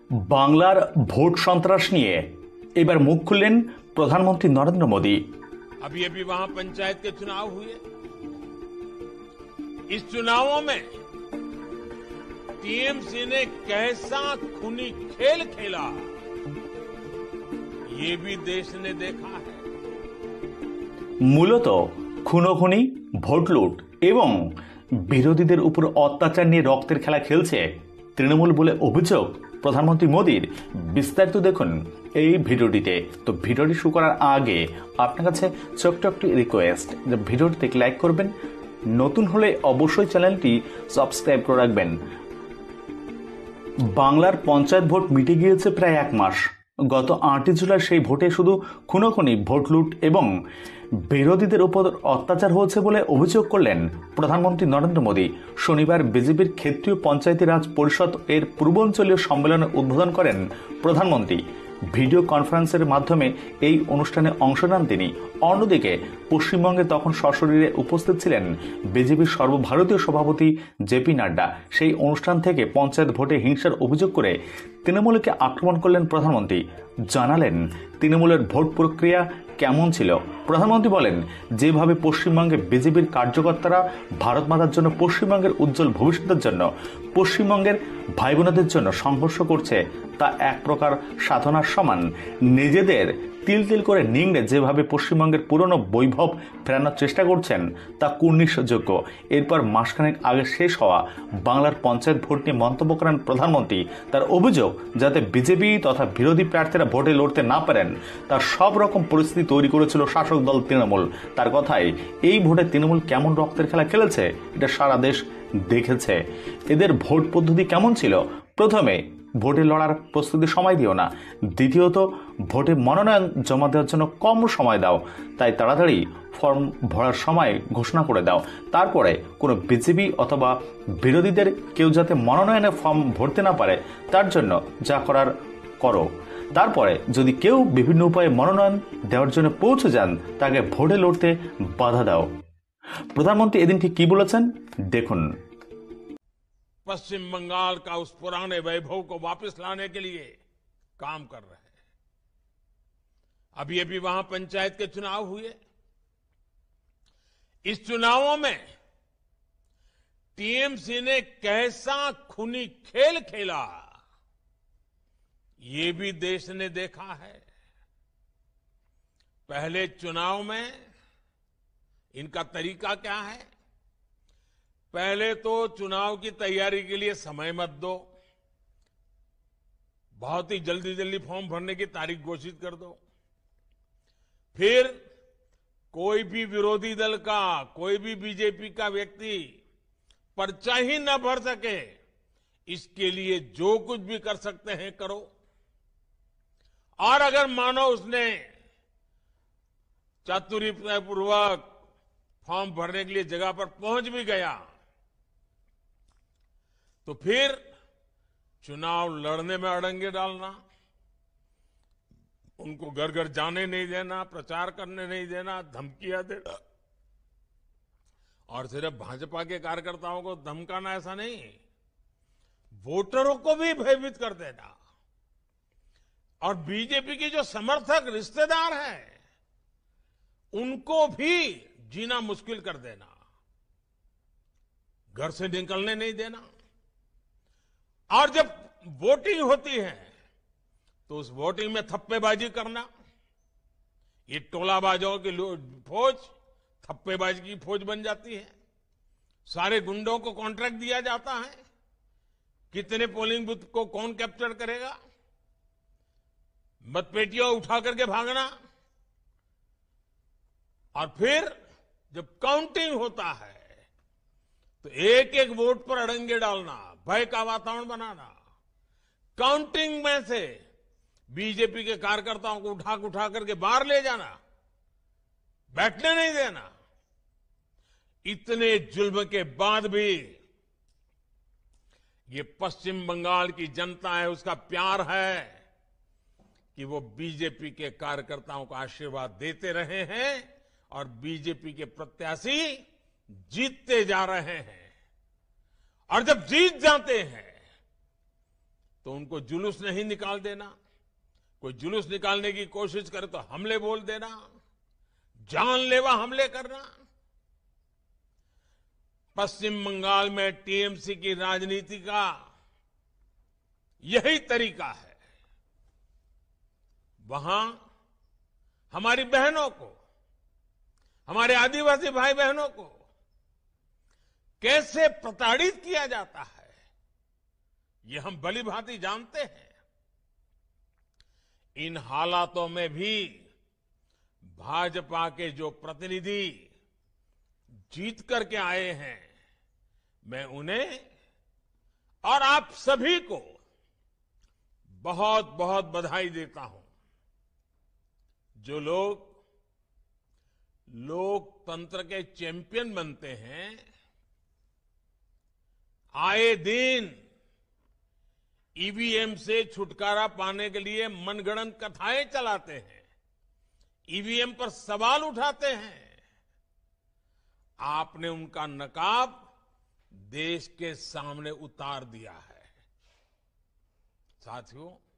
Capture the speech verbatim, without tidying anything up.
বাংলার ভোট সন্ত্রাস নিয়ে এবার মুখ খুললেন প্রধানমন্ত্রী নরেন্দ্র মোদী। अभी अभी वहां पंचायत के चुनाव हुए। इस चुनावों में टीएमसी ने कैसा खूनी खेल खेला, ये भी देश ने देखा है। মূলত খুনোখুনি, ভোট লুট এবং বিরোধীদের উপর অত্যাচার নিয়ে রক্তের খেলা খেলছে তৃণমূল বলে অভিযোগ প্রধানমন্ত্রী মোদীর। বিস্তারিত দেখুন এই ভিডিওটিতে। তো ভিডিওটি শুরু করার আগে আপনার কাছে ছোট্ট একটি রিকোয়েস্ট, যে ভিডিওটিতে লাইক করবেন, নতুন হলে অবশ্যই চ্যানেলটি সাবস্ক্রাইব করে রাখবেন। বাংলার পঞ্চায়েত ভোট মিটে গিয়েছে প্রায় এক মাস। গত আটই জুলাই সেই ভোটে শুধু খুনোখুনি, ভোট লুট এবং বিরোধীদের উপর অত্যাচার হয়েছে বলে অভিযোগ করলেন প্রধানমন্ত্রী নরেন্দ্র মোদী। শনিবার বিজেপির ক্ষেত্রীয় পঞ্চায়েতি রাজ পরিষদ এর পূর্বাঞ্চলীয় সম্মেলনে উদ্বোধন করেন প্রধানমন্ত্রী। ভিডিও কনফারেন্সের মাধ্যমে এই অনুষ্ঠানে অংশ নেন তিনি। অন্যদিকে পশ্চিমবঙ্গে তখন সশরীরে উপস্থিত ছিলেন বিজেপির সর্বভারতীয় সভাপতি জেপি নাড্ডা। সেই অনুষ্ঠান থেকে পঞ্চায়েত ভোটে হিংসার অভিযোগ করে তৃণমূলকে আক্রমণ করলেন প্রধানমন্ত্রী। জানালেন তৃণমূলের ভোট প্রক্রিয়া কেমন ছিল। প্রধানমন্ত্রী বলেন, যেভাবে পশ্চিমবঙ্গে বিজেপির কার্যকর্তারা ভারত মাতার জন্য, পশ্চিমবঙ্গের উজ্জ্বল ভবিষ্যতের জন্য, পশ্চিমবঙ্গের ভাই বোনদের জন্য সংঘর্ষ করছে, তা এক প্রকার সাধনার সমান। নিজেদের তিল তিল করে নিংড়ে যেভাবে পশ্চিমবঙ্গের পুরনো বৈভব ফেরানোর চেষ্টা করছেন, তা কুর্নিশযোগ্য। এরপর মাসখানেক আগে শেষ হওয়া বাংলার পঞ্চায়েত ভোট নিয়ে মন্তব্য করেন প্রধানমন্ত্রী। তার অভিযোগ, যাতে বিজেপি তথা বিরোধী প্রার্থীরা ভোটে লড়তে না পারেন, তার সব রকম পরিস্থিতি তৈরি করেছিল শাসক দল তৃণমূল। তার কথায়, এই ভোটে তৃণমূল কেমন রক্তের খেলা খেলেছে এটা সারা দেশ দেখেছে। এদের ভোট পদ্ধতি কেমন ছিল? প্রথমে, ভোটে লড়ার প্রস্তুতি সময় দিও না। দ্বিতীয়ত, ভোটে মনোনয়ন জমা দেওয়ার জন্য কম সময় দাও, তাই তাড়াতাড়ি ফর্ম ভরার সময় ঘোষণা করে দাও। তারপরে কোনো বিজেপি অথবা বিরোধীদের কেউ যাতে মনোনয়নের ফর্ম ভরতে না পারে, তার জন্য যা করার করো। তারপরে যদি কেউ বিভিন্ন উপায়ে মনোনয়ন দেওয়ার জন্য পৌঁছে যান, তাকে ভোটে লড়তে বাধা দাও। প্রধানমন্ত্রী এদিন ঠিক কি বলেছেন দেখুন। पश्चिम बंगाल का उस पुराने वैभव को वापस लाने के लिए काम कर रहे हैं। अभी अभी वहां पंचायत के चुनाव हुए। इस चुनावों में टीएमसी ने कैसा खूनी खेल खेला, ये भी देश ने देखा है। पहले चुनाव में इनका तरीका क्या है? पहले तो चुनाव की तैयारी के लिए समय मत दो, बहुत ही जल्दी जल्दी फॉर्म भरने की तारीख घोषित कर दो। फिर कोई भी विरोधी दल का, कोई भी बीजेपी का व्यक्ति पर्चा ही न भर सके, इसके लिए जो कुछ भी कर सकते हैं करो। और अगर मानो उसने चातुर्यपूर्वक फॉर्म भरने के लिए जगह पर पहुंच भी गया, तो फिर चुनाव लड़ने में अड़ंगे डालना, उनको घर घर जाने नहीं देना, प्रचार करने नहीं देना, धमकियां देना। और सिर्फ भाजपा के कार्यकर्ताओं को धमकाना ऐसा नहीं, वोटरों को भी भयभीत कर देना। और बीजेपी के जो समर्थक रिश्तेदार हैं, उनको भी जीना मुश्किल कर देना, घर से निकलने नहीं देना। और जब वोटिंग होती है तो उस वोटिंग में थप्पेबाजी करना, ये टोलाबाजों की फौज थप्पेबाजी की फौज बन जाती है। सारे गुंडों को कॉन्ट्रैक्ट दिया जाता है, कितने पोलिंग बूथ को कौन कैप्चर करेगा, मतपेटियां उठा करके भागना। और फिर जब काउंटिंग होता है तो एक एक वोट पर अड़ंगे डालना, भय का वातावरण बनाना, काउंटिंग में से बीजेपी के कार्यकर्ताओं को उठा उठा करके बाहर ले जाना, बैठने नहीं देना। इतने जुल्म के बाद भी ये पश्चिम बंगाल की जनता है, उसका प्यार है कि वो बीजेपी के कार्यकर्ताओं को आशीर्वाद देते रहे हैं और बीजेपी के प्रत्याशी जीतते जा रहे हैं। और जब जीत जाते हैं तो उनको जुलूस नहीं निकाल देना, कोई जुलूस निकालने की कोशिश करे तो हमले बोल देना, जानलेवा हमले करना। पश्चिम बंगाल में टीएमसी की राजनीति का यही तरीका है। वहां हमारी बहनों को, हमारे आदिवासी भाई बहनों को कैसे प्रताड़ित किया जाता है, ये हम भली भांति जानते हैं। इन हालातों में भी भाजपा के जो प्रतिनिधि जीत करके आए हैं, मैं उन्हें और आप सभी को बहुत बहुत बधाई देता हूं। जो लोग लोकतंत्र के चैंपियन बनते हैं, आए दिन ईवीएम से छुटकारा पाने के लिए मनगढ़ंत कथाएं चलाते हैं, ईवीएम पर सवाल उठाते हैं, आपने उनका नकाब देश के सामने उतार दिया है। साथियों,